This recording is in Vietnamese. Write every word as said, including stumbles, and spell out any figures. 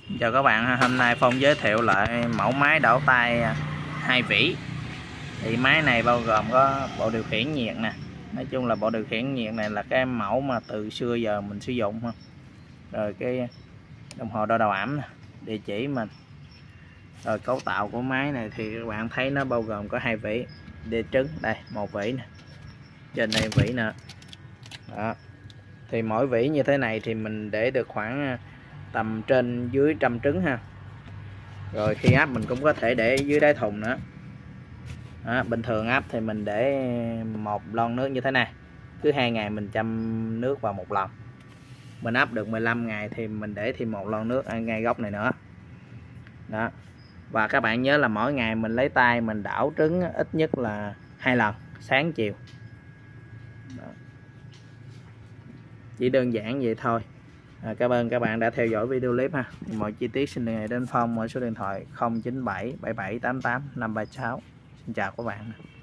Chào các bạn, hôm nay Phong giới thiệu lại mẫu máy đảo tay hai vỉ. Thì máy này bao gồm có bộ điều khiển nhiệt nè. Nói chung là bộ điều khiển nhiệt này là cái mẫu mà từ xưa giờ mình sử dụng ha. Rồi cái đồng hồ đo độ ẩm nè, địa chỉ mình. Rồi cấu tạo của máy này thì các bạn thấy nó bao gồm có hai vỉ, đĩa trứng đây, một vỉ nè. Trên đây vỉ nè. Đó. Thì mỗi vỉ như thế này thì mình để được khoảng tầm trên dưới trăm trứng ha. Rồi khi áp mình cũng có thể để dưới đáy thùng nữa. Đó, bình thường áp thì mình để một lon nước như thế này, cứ hai ngày mình chăm nước vào một lần. Mình áp được mười lăm ngày thì mình để thêm một lon nước ở ngay góc này nữa. Đó. Và các bạn nhớ là mỗi ngày mình lấy tay mình đảo trứng ít nhất là hai lần, sáng chiều. Đó. Chỉ đơn giản vậy thôi. À, cảm ơn các bạn đã theo dõi video clip ha. Mọi chi tiết xin liên hệ đến Phong ở số điện thoại không chín bảy bảy bảy tám tám năm ba sáu. Xin chào các bạn.